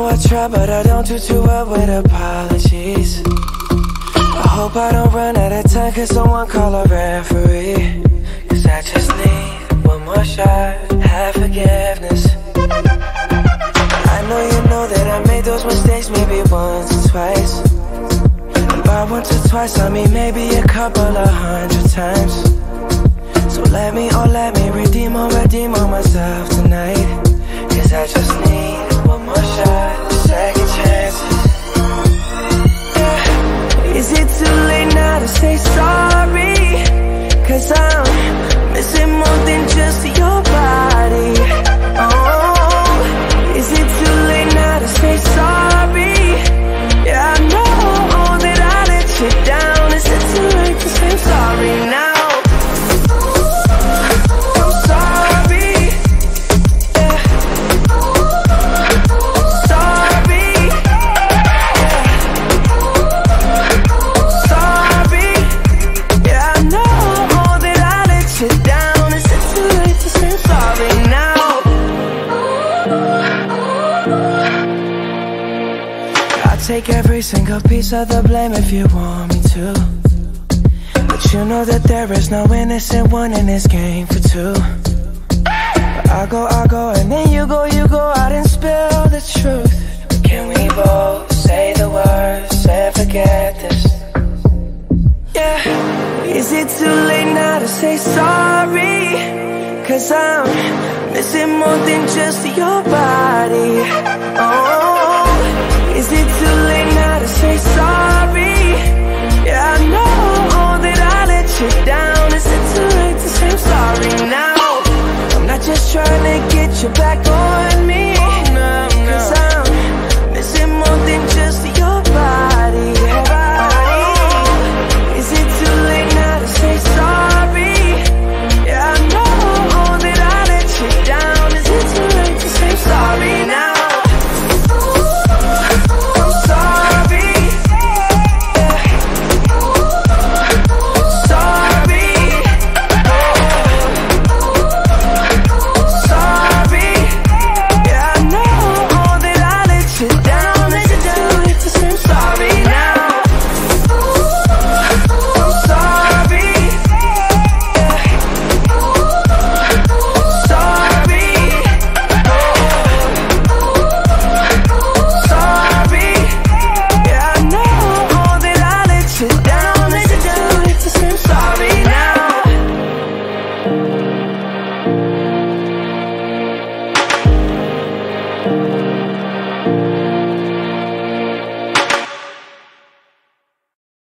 know I try, but I don't do too well with apologies. I hope I don't run out of time, cause someone call a referee. Cause I just need one more shot, have forgiveness. I know you know that I made those mistakes maybe once or twice. And by once or twice I mean maybe a couple of 100 times. So let me redeem on myself tonight. Cause I just need one more shot, second chances. Yeah. Is it too late now to say sorry? Cause I'm missing more than just your body. Oh, is it too late now to say sorry? Yeah, I know that I let you down. Is it too late to say sorry now? Take every single piece of the blame if you want me to. But you know that there is no innocent one in this game for two. But I go, and then you go out and spill the truth. Can we both say the words and forget this? Yeah. Is it too late now to say sorry? Cause I'm missing more than just your body. Oh, is it too late now to say sorry? Yeah, I know that I let you down. Is it too late to say I'm sorry now? I'm not just trying to get you back on me.